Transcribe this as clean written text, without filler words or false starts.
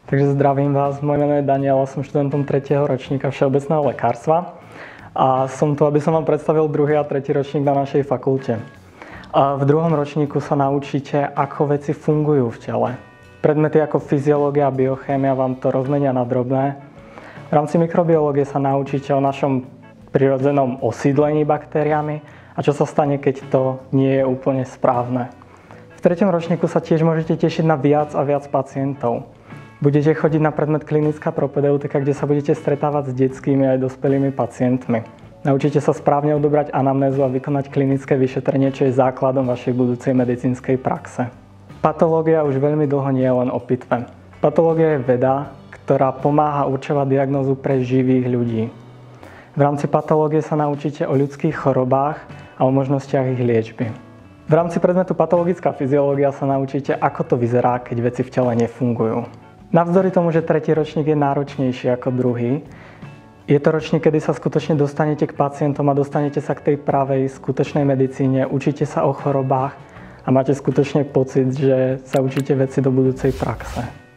Takže zdravím vás, moje meno je Daniel, som študentom 3. ročníka všeobecného lekárstva a som tu, aby som vám predstavil 2. a 3. ročník na našej fakulte. V 2. ročníku sa naučíte, ako veci fungujú v tele. Predmety ako fyziológia a biochémia vám to rozmenia na drobné. V rámci mikrobiológie sa naučíte o našom prirodzenom osídlení baktériami a čo sa stane, keď to nie je úplne správne. V 3. ročníku sa tiež môžete tešiť na viac a viac pacientov. Budete chodiť na predmet klinická propedeutika, kde sa budete stretávať s detskými aj dospelými pacientmi. Naučíte sa správne odobrať anamnézu a vykonať klinické vyšetrenie, čo je základom vašej budúcej medicínskej praxe. Patológia už veľmi dlho nie je len o pitve. Patológia je veda, ktorá pomáha určovať diagnózu pre živých ľudí. V rámci patológie sa naučíte o ľudských chorobách a o možnostiach ich liečby. V rámci predmetu patologická fyziológia sa naučíte, ako to vyzerá, keď veci v tele nefungujú. Navzdory tomu, že 3. ročník je náročnejší ako 2., je to ročník, kedy sa skutočne dostanete k pacientom a dostanete sa k tej pravej, skutočnej medicíne, učíte sa o chorobách a máte skutočne pocit, že sa učíte veci do budúcej praxe.